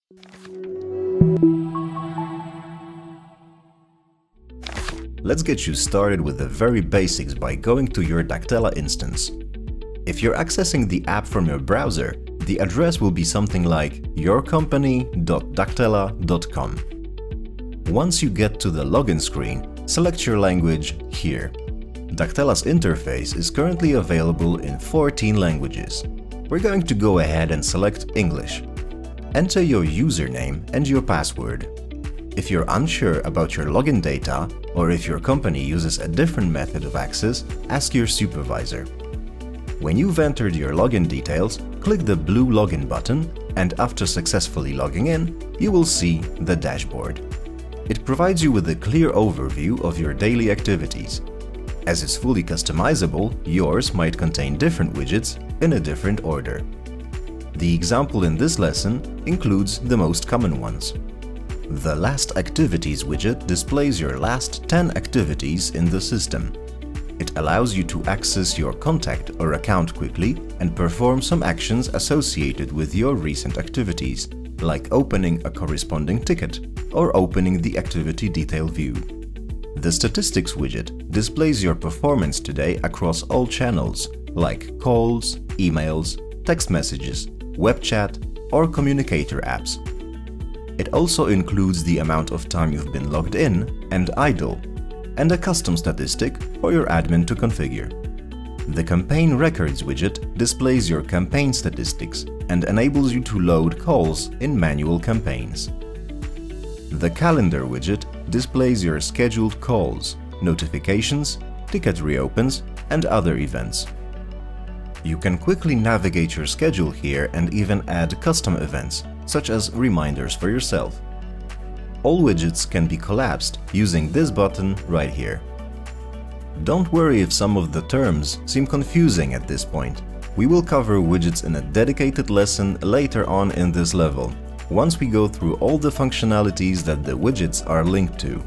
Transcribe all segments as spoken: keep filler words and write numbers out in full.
Let's get you started with the very basics by going to your Daktela instance. If you're accessing the app from your browser, the address will be something like your company dot daktela dot com. Once you get to the login screen, select your language here. Daktela's interface is currently available in fourteen languages. We're going to go ahead and select English. Enter your username and your password. If you're unsure about your login data, or if your company uses a different method of access, ask your supervisor. When you've entered your login details, click the blue login button, and after successfully logging in, you will see the dashboard. It provides you with a clear overview of your daily activities. As it's fully customizable, yours might contain different widgets in a different order. The example in this lesson includes the most common ones. The Last Activities widget displays your last ten activities in the system. It allows you to access your contact or account quickly and perform some actions associated with your recent activities, like opening a corresponding ticket or opening the activity detail view. The Statistics widget displays your performance today across all channels, like calls, emails, text messages, web chat, or communicator apps. It also includes the amount of time you've been logged in and idle, and a custom statistic for your admin to configure. The Campaign Records widget displays your campaign statistics and enables you to load calls in manual campaigns. The Calendar widget displays your scheduled calls, notifications, ticket reopens, and other events. You can quickly navigate your schedule here and even add custom events, such as reminders for yourself. All widgets can be collapsed using this button right here. Don't worry if some of the terms seem confusing at this point. We will cover widgets in a dedicated lesson later on in this level, once we go through all the functionalities that the widgets are linked to.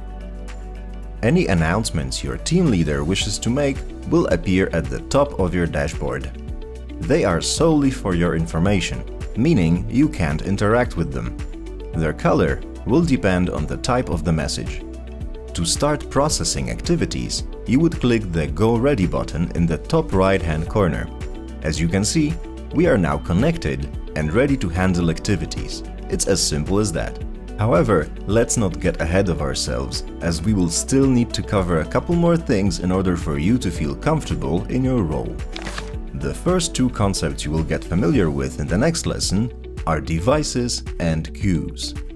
Any announcements your team leader wishes to make will appear at the top of your dashboard. They are solely for your information, meaning you can't interact with them. Their color will depend on the type of the message. To start processing activities, you would click the Go Ready button in the top right-hand corner. As you can see, we are now connected and ready to handle activities. It's as simple as that. However, let's not get ahead of ourselves, as we will still need to cover a couple more things in order for you to feel comfortable in your role. The first two concepts you will get familiar with in the next lesson are devices and queues.